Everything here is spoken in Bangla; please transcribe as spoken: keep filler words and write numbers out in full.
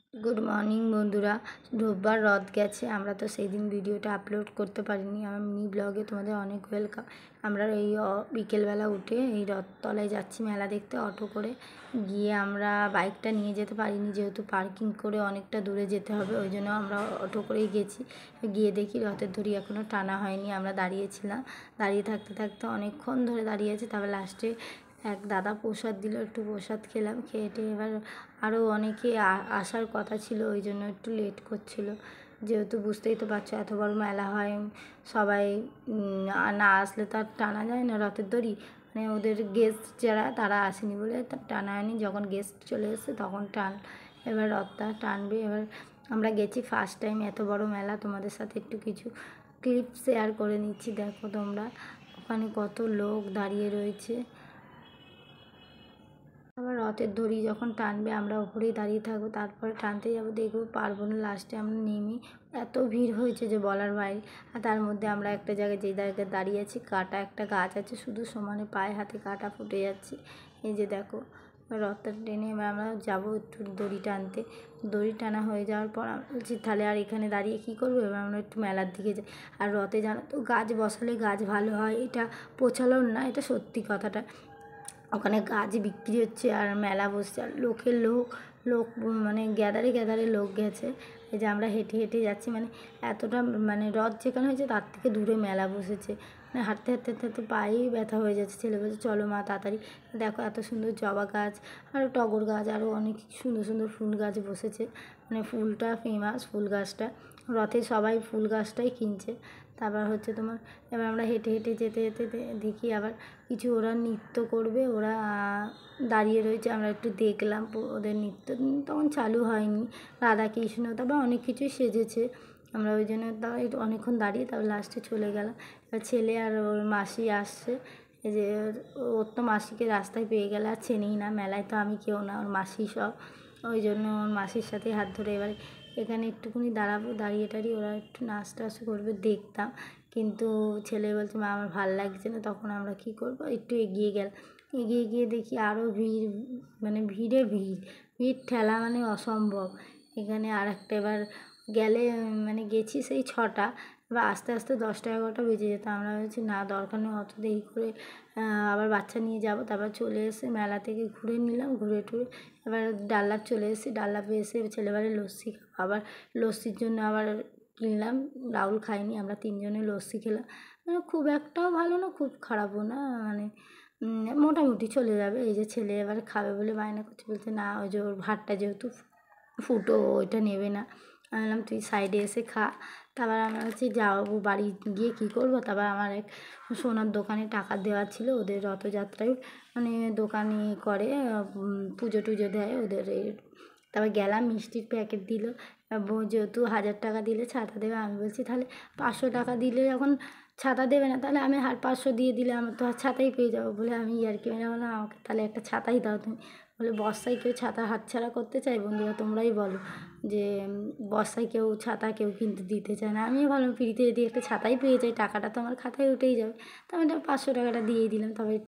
গুড মর্নিং বন্ধুরা। রোববার রথ গেছে, আমরা তো সেই দিন ভিডিওটা আপলোড করতে পারিনি। আমার মিনি ব্লগে তোমাদের অনেক ওয়েলকাম। আমরা এই বিকেলবেলা উঠে এই রথতলায় যাচ্ছি মেলা দেখতে অটো করে। গিয়ে আমরা বাইকটা নিয়ে যেতে পারিনি, যেহেতু পার্কিং করে অনেকটা দূরে যেতে হবে, ওই জন্য আমরা অটো করেই গেছি। গিয়ে দেখি রথের দড়ি এখনও টানা হয়নি। আমরা দাঁড়িয়েছিলাম, দাঁড়িয়ে থাকতে থাকতে অনেকক্ষণ ধরে দাঁড়িয়ে আছি। তারপর লাস্টে এক দাদা প্রসাদ দিল, একটু প্রসাদ খেলাম। খেয়ে এবার আরও অনেকে আসার কথা ছিল, ওই জন্য একটু লেট করছিল। যেহেতু বুঝতেই তো পারছো এত বড় মেলা হয়, সবাই না আসলে তো আর টানা যায় না রথের দড়ি। মানে ওদের গেস্ট যারা তারা আসেনি বলে টানা হয়নি, যখন গেস্ট চলে এসছে তখন টান এবার রথটা টানবে। এবার আমরা গেছি ফার্স্ট টাইম এত বড় মেলা, তোমাদের সাথে একটু কিছু ক্লিপ শেয়ার করে নিচ্ছি। দেখো তোমরা ওখানে কত লোক দাঁড়িয়ে রয়েছে। আবার রথের দড়ি যখন টানবে আমরা ওপরেই দাঁড়িয়ে থাকবো, তারপরে টানতে যাবো, দেখবো পারবো না, লাস্টে আমরা নেমে এত ভিড় হয়েছে যে বলার বাইরে। আর তার মধ্যে আমরা একটা জায়গায় যে জায়গায় দাঁড়িয়ে আছি কাটা একটা গাছ আছে, শুধু সমানে পায়ে হাতে কাটা ফুটে যাচ্ছে। এই যে দেখো রথটা টেনে এবার আমরা যাবো একটু দড়ি টানতে। দড়ি টানা হয়ে যাওয়ার পর আমরা বলছি তাহলে আর এখানে দাঁড়িয়ে কী করবো, এবার আমরা একটু মেলার দিকে যাই। আর রথে জানো তো গাছ বসালে গাছ ভালো হয়, এটা প্রচলন না, এটা সত্যি কথাটা। ওখানে গাছ বিক্রি হচ্ছে আর মেলা বসছে, আর লোকের লোক লোক মানে গ্যাদারে গ্যাদারে লোক গেছে। এই যে আমরা হেঁটে হেঁটে যাচ্ছি, মানে এতটা মানে রথ যেখানে হয়েছে তার থেকে দূরে মেলা বসেছে। মানে হাঁটতে হাঁটতে হাঁটতে হাঁটতে পায়েই ব্যথা হয়ে যাচ্ছে। ছেলে বলছে চলো মা তাড়াতাড়ি। দেখো এত সুন্দর জবা গাছ, আরও টগর গাছ, আরও অনেক সুন্দর সুন্দর ফুল গাছ বসেছে। মানে ফুলটা ফেমাস, ফুল গাছটা রথে সবাই ফুল গাছটাই কিনছে। তারপর হচ্ছে তোমার এবার আমরা হেঁটে হেঁটে যেতে যেতে দেখি আবার কিছু ওরা নৃত্য করবে, ওরা দাঁড়িয়ে রয়েছে। আমরা একটু দেখলাম ওদের নৃত্য, তখন চালু হয়নি। রাধা কৃষ্ণ তারপর অনেক কিছুই সেজেছে, আমরা ওই জন্য তাও একটু অনেকক্ষণ দাঁড়িয়ে তারপর লাস্টে চলে গেলাম। এবার ছেলে আর ওর মাসি আসছে, এই যে ওর তো মাসিকে রাস্তায় পেয়ে গেলে আর চেনেই না, মেলায় তো আমি কেউ না, ওর মাসি সব। ওই জন্য ওর মাসির সাথে হাত ধরে এবার এখানে একটুখানি দাঁড়াবো, দাঁড়িয়ে টাড়িয়ে ওরা একটু নাচ টাচ করবে দেখতাম। কিন্তু ছেলে বলছে মা আমার ভাল লাগছে না, তখন আমরা কী করবো একটু এগিয়ে গেলাম। এগিয়ে গিয়ে দেখি আরও ভিড়, মানে ভিড়ে ভিড় ভিড় ঠেলা মানে অসম্ভব। এখানে আর একটা এবার গেলে মানে গেছি সেই ছটা, এবার আস্তে আস্তে দশটা এগারোটা বেজে যেত। আমরা বলছি না দরকার নেই অত দেরি করে আবার বাচ্চা নিয়ে যাব। তারপর চলে এসে মেলা থেকে ঘুরে নিলাম, ঘুরে টুরে এবার ডাল্লাপ চলে এসেছি। ডাল্লাপে এসে ছেলেবেলায় লস্যি, আবার লস্যির জন্য আবার কিনলাম। রাহুল খাইনি, আমরা তিনজনে লস্যি খেলাম। মানে খুব একটাও ভালো না, খুব খারাপও না, মানে মোটামুটি চলে যাবে। এই যে ছেলে এবার খাবে বলে বায়না করছে, বলছে না ওই যে ওর ভাতটা যেহেতু ফুটো ওইটা নেবে না। আমি বললাম তুই সাইডে এসে খা। তারপর আমরা হচ্ছে যাবো বাড়ি গিয়ে কী করবো। তারপর আমার এক সোনার দোকানে টাকা দেওয়া ছিল, ওদের রথযাত্রায় মানে দোকানি করে পুজো টুজো দেয় ওদের। তারপর গেলাম, মিষ্টির প্যাকেট দিল, যেহেতু হাজার টাকা দিলে ছাতা দেবে। আমি বলছি তাহলে পাঁচশো টাকা দিলে যখন ছাতা দেবে না, তাহলে আমি আর পাঁচশো দিয়ে দিলে আমার তো আর ছাতাই পেয়ে যাবো বলে আমি ইয়ার্কি মেরে বললাম আমাকে তাহলে একটা ছাতাই দাও তুমি। বলে বর্ষায় কেউ ছাতা হাতছাড়া করতে চায়? বন্ধুরা তোমরাই বলো যে বর্ষায় কেউ ছাতা কেউ কিন্তু দিতে চায় না। আমিও ভাবলাম ফ্রিতে যদি একটা ছাতাই পেয়ে যাই, টাকাটা তো আমার খাতায় উঠেই যাবে। তো আমি পাঁচশো টাকাটা দিয়েই দিলাম। তবে